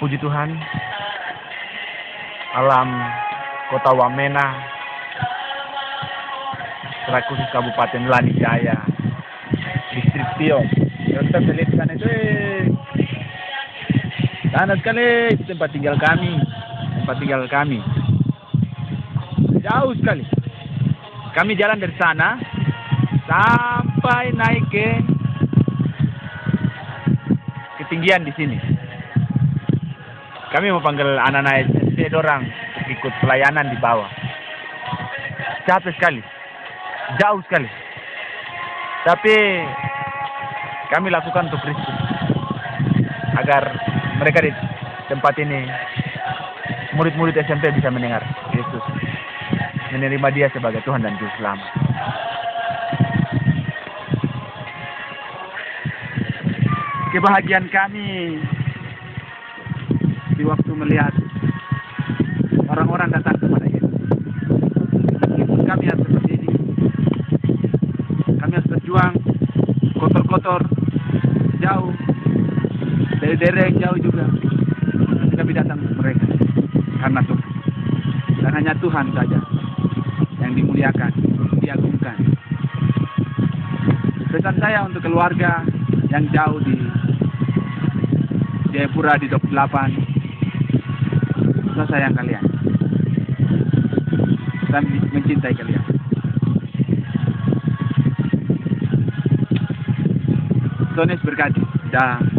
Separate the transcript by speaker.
Speaker 1: puji Tuhan, alam Kota Wamena, selaku Kabupaten Lanijaya, Distrik Tio. Kita melihatkan itu, sangat sekali tempat tinggal kami, jauh sekali. Kami jalan dari sana sampai naik ke ketinggian di sini. Kami mau panggil anak-anak SD dorang ikut pelayanan di bawah. Capek sekali, jauh sekali. Tapi kami lakukan untuk Kristus, agar mereka di tempat ini, murid-murid SMP bisa mendengar Yesus, menerima Dia sebagai Tuhan dan Juru Selamat. Kebahagiaan kami di waktu melihat orang-orang datang kepada Yesus. Meskipun kami harus seperti ini, kami harus berjuang, kotor-kotor, jauh, dari daerah yang jauh juga. Kami datang ke mereka karena Tuhan. Dan hanya Tuhan saja yang dimuliakan, diagungkan. Pesan saya untuk keluarga yang jauh di Jayapura di 28, saya sayang kalian. Saya mencintai kalian. Tuhan Yesus berkati. Dah.